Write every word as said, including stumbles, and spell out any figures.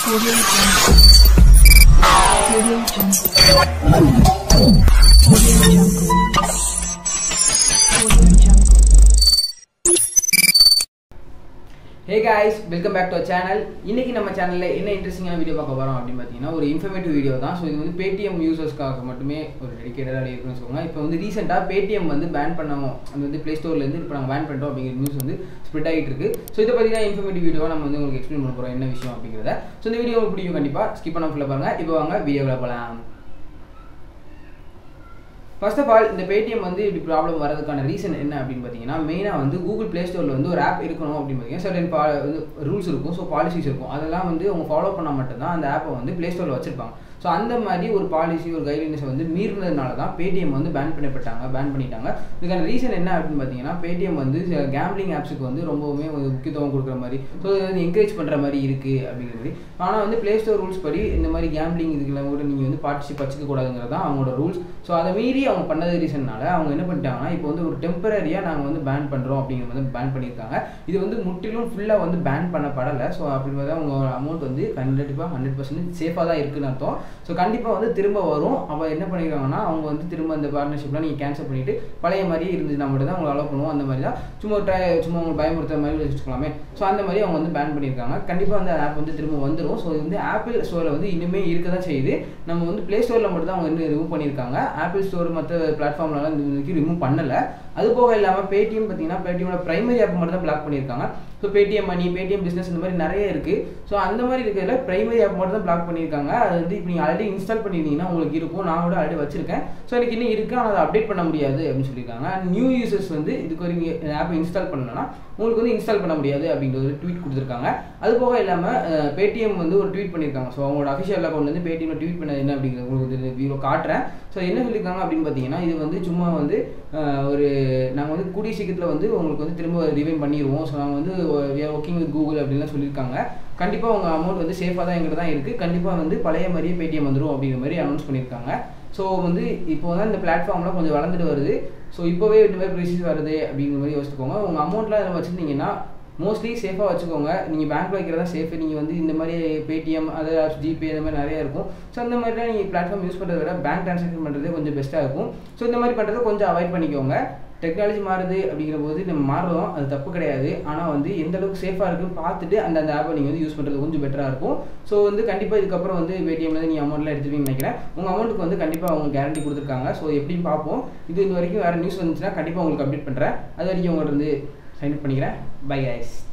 Audio Jungle. Audio Jungle. Audio Jungle. Audio Jungle. Hey guys, welcome back to our channel. இன்னைக்கு நம்ம சேனல்ல என்ன இன்ட்ரஸ்டிங்கான video பார்க்க போறோம் அப்படினு பாத்தீங்கன்னா ஒரு இன்ஃபர்மேட்டிவ் வீடியோ தான். சோ இது வந்து Paytm யூசர்ஸ்க்காக மட்டுமே ஒரு டெடிகேட்டடா இருக்குன்னு சொல்லுவாங்க. இப்போ வந்து ரீசன்ட்டா Paytm வந்து பேன் பண்ணோம். அது வந்து Play Storeல இருந்து இப்போ நாங்க பேன் பண்ணிட்டோம் அப்படிங்கிற நியூஸ் வந்து ஸ்ப்ரெட் ஆயிட்டு இருக்கு. சோ இத பத்தி தான் இன்ஃபர்மேட்டிவ் வீடியோவா நம்ம வந்து உங்களுக்கு எக்ஸ்பிளைன் பண்ண போறோம் என்ன விஷயம் அப்படிங்கறத. சோ இந்த வீடியோ உங்களுக்கு பிடிக்கும் கண்டிப்பா ஸ்கிப் பண்ணாம ஃபுல்லா பாருங்க. இப்போ வாங்க வீடியோக்குள்ள போலாம். ஃபர்ஸ்ட் ஆஃப் ஆல் இந்த Paytm வந்து இப்படி ப்ராப்ளம் வரதுக்கான ரீசன் என்ன அப்படின்னு பார்த்தீங்கன்னா மெயினாக வந்து கூகுள் ப்ளே ஸ்டோரில் வந்து ஒரு ஆப் இருக்கணும் அப்படின்னு பார்த்தீங்கன்னா சர்டன் பா வந்து ரூல்ஸ் இருக்கும். ஸோ பாலிசிஸ் இருக்கும். அதெல்லாம் வந்து அவங்க ஃபாலோ பண்ணால் மட்டும்தான் அந்த ஆப்பை வந்து ப்ளே ஸ்டோரில் வச்சிருப்பாங்க. ஸோ அந்த மாதிரி ஒரு பாலிசி ஒரு கைட்லைன்ஸை வந்து மீறினதுனால தான் Paytm வந்து பேன் பண்ணப்பட்டாங்க பேன் பண்ணிட்டாங்க. இதுக்கான ரீசன் என்ன அப்படின்னு பார்த்தீங்கன்னா Paytm வந்து கேம்பிளிங் ஆப்ஸுக்கு வந்து ரொம்பவுமே முக்கியத்துவம் கொடுக்குற மாதிரி ஸோ வந்து என்கரேஜ் பண்ணுற மாதிரி இருக்குது அப்படிங்கிற மாதிரி. ஆனால் வந்து ப்ளே ஸ்டோர் ரூல்ஸ் படி இந்த மாதிரி கேம்பிளிங் இதுக்கெல்லாம் கூட நீங்கள் வந்து பார்ட்டிசிப் வச்சுக்க கூடாதுங்கிறது தான் அவங்களோட ரூல்ஸ். ஸோ அதை மீறி அவங்க பண்ணது ரீசன்னால அவங்க என்ன பண்ணிட்டாங்கன்னா இப்போ வந்து ஒரு டெம்பரரியாக நாங்கள் வந்து பேன் பண்ணுறோம் அப்படிங்கிற மாதிரி பேன் பண்ணியிருக்காங்க. இது வந்து முற்றிலும் ஃபுல்லாக வந்து பேன் பண்ணப்படலை. ஸோ அப்படி பார்த்தா அவங்க அமௌண்ட் வந்து கண்டிப்பாக ஹண்ட்ரட் பர்சன்டேஜ் சேஃபாக தான் இருக்குன்னு அர்த்தம். ஸோ கண்டிப்பாக வந்து திரும்ப வரும். அப்போ என்ன பண்ணியிருக்காங்கன்னா அவங்க வந்து திரும்ப அந்த பார்ட்னர்ஷிப்லாம் நீங்கள் கேன்சல் பண்ணிவிட்டு பழைய மாதிரியே இருந்துச்சுன்னா மட்டும் தான் உங்களை அலோவ் பண்ணுவோம். அந்த மாதிரி தான் சும்மா ட்ரை சும்மா அவங்க பயமுறுத்துற மாதிரி வச்சுக்கலாமே. ஸோ அந்த மாதிரி அவங்க வந்து பேன் பண்ணியிருக்காங்க. கண்டிப்பாக அந்த ஆப் வந்து திரும்ப வந்துடும். ஸோ இது வந்து ஆப்பிள் ஸ்டோரில் வந்து இனிமேல் இருக்க தான் செய்யுது. நம்ம வந்து ப்ளே ஸ்டோரில் மட்டும் தான் அவங்க வந்து ரிமூவ் பண்ணியிருக்காங்க. ஆப்பிள் ஸ்டோர் மற்ற பிளாட்ஃபார்ம்லாம் இந்த வரைக்கும் ரிமூவ் பண்ணலை. அது போக இல்லாமல் Paytm பார்த்தீங்கன்னா Paytmோட பிரைமரி ஆப் மட்டும் தான் பிளாக் பண்ணியிருக்காங்க. So Paytm money Paytm business இந்த மாதிரி நிறைய இருக்குது. ஸோ அந்த மாதிரி இருக்கிறதுல பிரைமரி ஆப் மட்டும் தான் பிளாக் பண்ணியிருக்காங்க. அது வந்து இப்போ நீங்கள் ஆல்ரெடி இன்ஸ்டால் பண்ணியிருந்தீங்கன்னா உங்களுக்கு இருக்கும். நான் கூட ஆல்ரெடி வச்சிருக்கேன். ஸோ எனக்கு இன்னும் இருக்குது. ஆனால் அதை அப்டேட் பண்ண முடியாது அப்படின்னு சொல்லியிருக்காங்க. நியூ யூசர்ஸ் வந்து இதுக்கு ஒரு ஆப்பை இன்ஸ்டால் பண்ணணும்னா உங்களுக்கு வந்து இன்ஸ்டால் பண்ண முடியாது அப்படிங்கிற ஒரு ட்வீட் கொடுத்துருக்காங்க. அது போக இல்லாமல் Paytm வந்து ஒரு ட்வீட் பண்ணியிருக்காங்க. ஸோ அவங்களோட அஃபிஷியல் அக்கௌண்ட் வந்து Paytm ட்வீட் பண்ணது என்ன அப்படிங்கிற உங்களுக்கு வீடியோ காட்டுறேன். ஸோ என்ன சொல்லியிருக்காங்க அப்படின்னு பார்த்தீங்கன்னா இது வந்து சும்மா வந்து ஒரு நாங்கள் வந்து கூடிய சீக்கிரத்தில் வந்து உங்களுக்கு வந்து திரும்ப ரிவைன் பண்ணிடுவோம். ஸோ நாங்கள் வந்து ஒர்க்கிங் வித் கூகுள் அப்படின்லாம் சொல்லியிருக்காங்க. கண்டிப்பாக உங்கள் அமௌண்ட் வந்து சேஃபாக தான் எங்கிட்ட தான் இருக்குது. கண்டிப்பாக வந்து பழைய மாதிரியே Paytm வந்துடும் அப்படிங்கிற மாதிரி அனௌன்ஸ் பண்ணியிருக்காங்க. ஸோ வந்து இப்போ தான் இந்த பிளாட்ஃபார்ம்லாம் கொஞ்சம் வளர்ந்துட்டு வருது. ஸோ இப்போவே இந்த மாதிரி ப்ரைஸஸ் வருது அப்படிங்கிற மாதிரி யோசிச்சுக்கோங்க. உங்கள் அமௌண்ட்லாம் இதை வச்சுருந்தீங்கன்னா மோஸ்ட்லி சேஃபாக வச்சுக்கோங்க. நீங்கள் பேங்க்கில் வைக்கிறதா சேஃபு. நீங்கள் வந்து இந்த மாதிரி Paytm அதர் ஆப்ஸ் ஜிபே இந்த மாதிரி நிறையா இருக்கும். ஸோ அந்த மாதிரிலாம் நீங்கள் பிளாட்ஃபார்ம் யூஸ் பண்ணுறத விட பேங்க் ட்ரான்சாக்ஷன் பண்ணுறதே கொஞ்சம் பெஸ்ட்டாக இருக்கும். ஸோ இந்த மாதிரி பண்ணுறதை கொஞ்சம் அவாய்ட் பண்ணிக்கோங்க. டெக்னாலஜி மாறுது அப்படிங்கிற போது நம்ம மாறுறோம், அது தப்பு கிடையாது. ஆனால் வந்து எந்த அளவுக்கு சேஃபாக இருக்குன்னு பார்த்துட்டு அந்த அந்த ஆப்பை நீங்கள் வந்து யூஸ் பண்ணுறது கொஞ்சம் பெட்டராக இருக்கும். ஸோ வந்து கண்டிப்பாக இதுக்கப்புறம் வந்து Paytmலேருந்து நீங்கள் அமௌண்ட்லாம் எடுத்துருவீங்கன்னு நினைக்கிறேன். உங்கள் அமௌண்ட்டுக்கு வந்து கண்டிப்பாக அவங்க கேரண்டி கொடுத்துருக்காங்க. ஸோ எப்படின்னு பார்ப்போம். இது இது வரைக்கும் வேறு நியூஸ் வந்துச்சுன்னா கண்டிப்பாக உங்களுக்கு அப்டேட் பண்ணுறேன். அது வரைக்கும் உங்கள்கிட்ட வந்து சைன் அப் பண்ணிக்கிறேன். Bye guys.